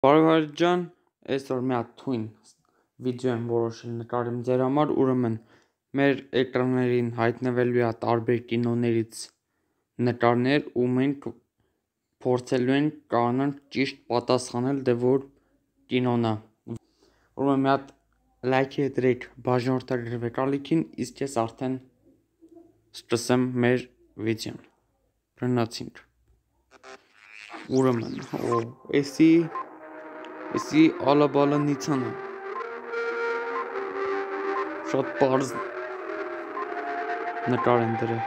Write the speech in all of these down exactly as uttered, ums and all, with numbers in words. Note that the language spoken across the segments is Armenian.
Բարև Հայր ջան, այսօր մի հատ թույն վիդեո եմ որոշել նկարեմ ձեր համար, ուրեմն մեր էկրաններին հայտնվելու է տարբեր կինոներից նկարներ ու մենք փորձելու ենք կանոն ճիշտ պատասխանել դե որ կինոն է։ Ուրեմն մի հատ լայքի դրեք, բաժանորդագրվեք ալիքին, իսկ ես արդեն սկսեմ մեր վիդեոն։ Գնացինք։ Ուրեմն, օ, էսի Էսի ալաբալը նիցան է, շատ պարզ նկար են դրել։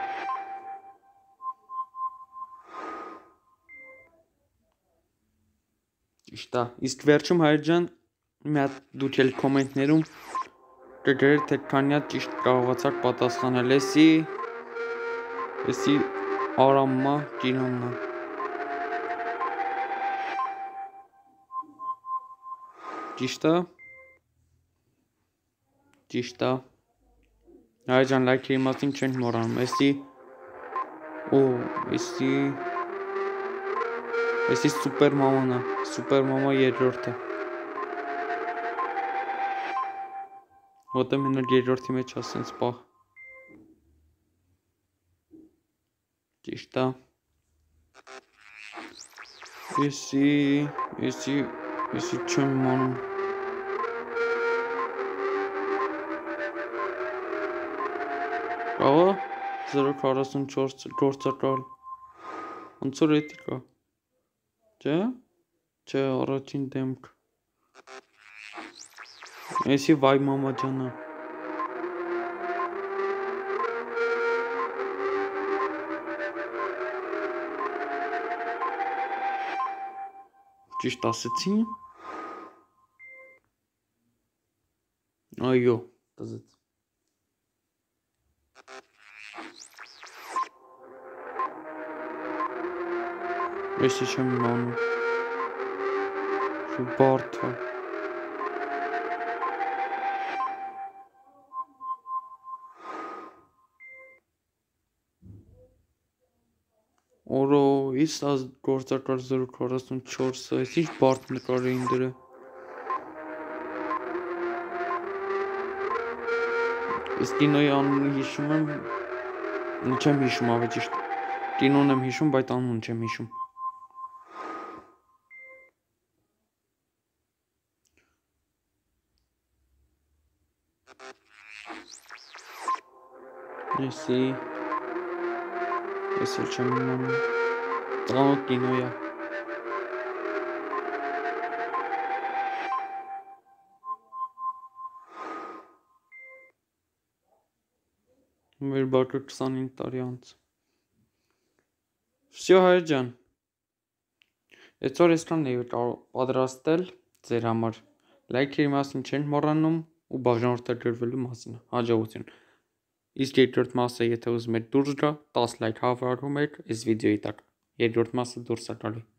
Ճիշտ է, իսկ վերջում Հայր ջան, մի հատ դուք էլ կոմենտներում կգրեք թե քանի հատ ճիշտ կարողացաք պատասխանել, էսի Էսի Արամմա կինոնն է։ Ճիշտ է։ Ճիշտ է։ Հայր ջան, լայքի իմաստին չենք մոռանում, էսի Օ, էսի Էսի Սուպեր մաման է, Սուպեր մամա երրորդը։ Ոտը մենակ երրորդի մեջ է սենց պահ։ Ճիշտ է։ Էսի, էսի, էսի չեմ իմանում։ Ահա զրո քառասունչորս գործակալ։ Ոնց որ էդի կա։ Չէ՞։ Չէ, առաջին դեմք։ Էսի վայ մամա ջանա։ Ճիշտ ասեցի։ Այո, տզեց։ Էսի չեմ իմանում։ Շու բարդ է։ Օրո, իս ազ գործակալ զրո քառասունչորսը, ես ինչ բարդ նկար էին դրել։ Ես կինոյի անունը հիշում եմ, չեմ հիշում ավելի ճիշտ։ Կինոն եմ հիշում, բայց անունը չեմ հիշում։ Էսի Ես էլ չեմ իմանում։ Տղանոտ կինոյ է։ Մեր բակը քսանհինգ տարի անց։ Всё Հայր ջան։ Այսօր այսքանն էի պատրաստել ձեր համար։ Լայքի իմաստին չենք մոռանում ու բաժանորդագրվելու մասին։ Հաջողություն։ Իսկ երկրորդ մասը եթե ուզում եք դուրս գա, տաս լայք հավարում եք այս վիդեոյի տակ։ Երկրորդ մասը դուրս է գալու։